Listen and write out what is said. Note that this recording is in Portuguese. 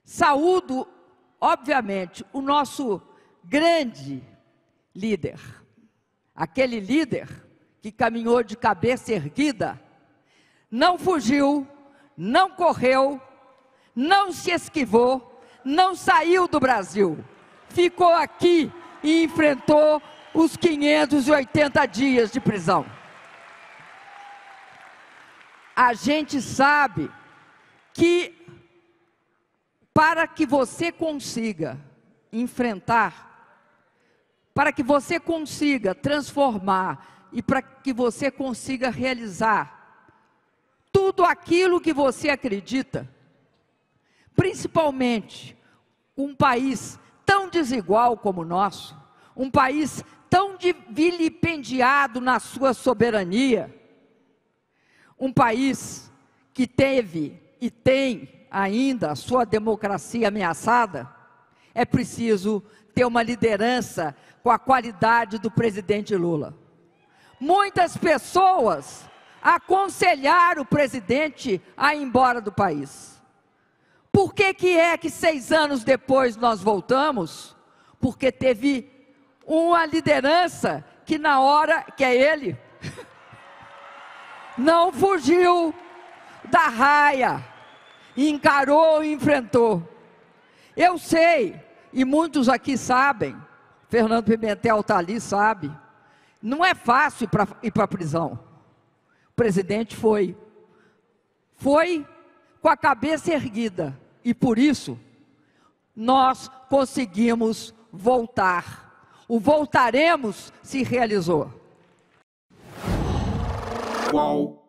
Saúdo, obviamente, o nosso grande líder, aquele líder que caminhou de cabeça erguida, não fugiu, não correu, não se esquivou, não saiu do Brasil, ficou aqui e enfrentou os 580 dias de prisão. A gente sabe que para que você consiga enfrentar, para que você consiga transformar e para que você consiga realizar tudo aquilo que você acredita, principalmente um país tão desigual como o nosso, um país tão vilipendiado na sua soberania, um país que teve e tem ainda a sua democracia ameaçada, é preciso ter uma liderança com a qualidade do presidente Lula. Muitas pessoas aconselharam o presidente a ir embora do país. Por que que 6 anos depois nós voltamos? Porque teve uma liderança que na hora, que é ele, não fugiu da raia, encarou e enfrentou. Eu sei, e muitos aqui sabem, Fernando Pimentel está ali, sabe, não é fácil ir para a prisão. O presidente foi com a cabeça erguida, e por isso, nós conseguimos voltar. O voltaremos se realizou. Qual?